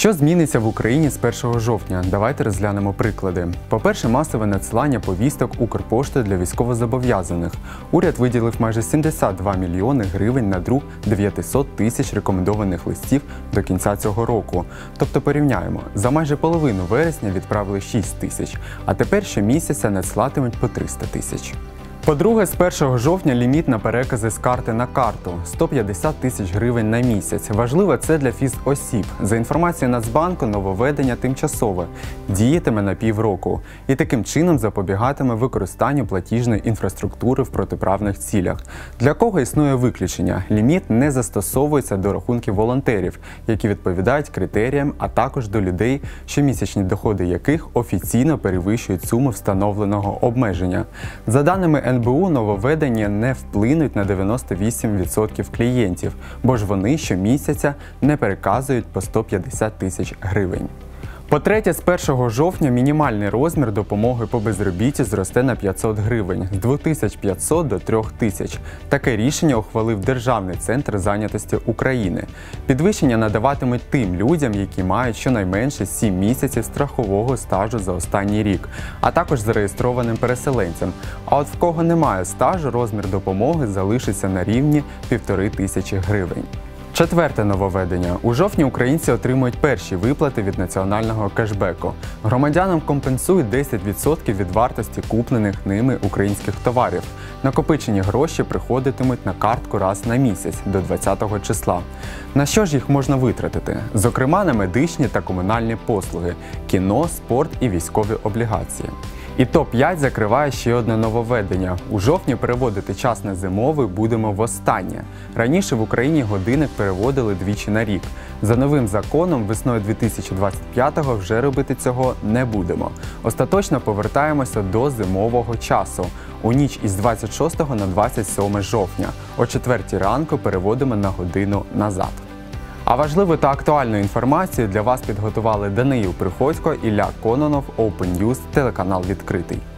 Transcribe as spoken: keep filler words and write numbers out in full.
Що зміниться в Україні з першого жовтня? Давайте розглянемо приклади. По-перше, масове надсилання повісток Укрпошти для військовозобов'язаних. Уряд виділив майже сімдесят два мільйони гривень на друк дев'ятисот тисяч рекомендованих листів до кінця цього року. Тобто порівняємо, за майже половину вересня відправили шість тисяч, а тепер щомісяця надсилатимуть по триста тисяч. По-друге, з першого жовтня ліміт на перекази з карти на карту – сто п'ятдесят тисяч гривень на місяць. Важливо це для фізосіб. За інформацією Нацбанку, нововведення тимчасове, діятиме на півроку. І таким чином запобігатиме використанню платіжної інфраструктури в протиправних цілях. Для кого існує виключення? Ліміт не застосовується до рахунків волонтерів, які відповідають критеріям, а також до людей, щомісячні доходи яких офіційно перевищують суму встановленого обмеження. За даними ен бе у, нововведення не вплинуть на дев'яносто вісім відсотків клієнтів, бо ж вони щомісяця не переказують по сто п'ятдесят тисяч гривень. По-третє, з першого жовтня мінімальний розмір допомоги по безробітті зросте на п'ятсот гривень – з двох тисяч п'ятсот до трьох тисяч. Таке рішення ухвалив Державний центр зайнятості України. Підвищення надаватимуть тим людям, які мають щонайменше сім місяців страхового стажу за останній рік, а також зареєстрованим переселенцям. А от в кого немає стажу, розмір допомоги залишиться на рівні півтори тисячі гривень. Четверте нововведення. У жовтні українці отримують перші виплати від національного кешбеку. Громадянам компенсують десять відсотків від вартості куплених ними українських товарів. Накопичені гроші приходитимуть на картку раз на місяць, до двадцятого числа. На що ж їх можна витратити? Зокрема, на медичні та комунальні послуги, кіно, спорт і військові облігації. І топ п'ять закриває ще одне нововведення. У жовтні переводити час на зимовий будемо востаннє. Раніше в Україні годинник переводили двічі на рік. За новим законом весною дві тисячі двадцять п'ятого вже робити цього не будемо. Остаточно повертаємося до зимового часу. У ніч із двадцять шостого на двадцять сьоме жовтня. О четвертій ранку переводимо на годину назад. А важливу та актуальну інформацію для вас підготували Даниїл Приходько, Ілля Кононов, Open News, телеканал «Відкритий».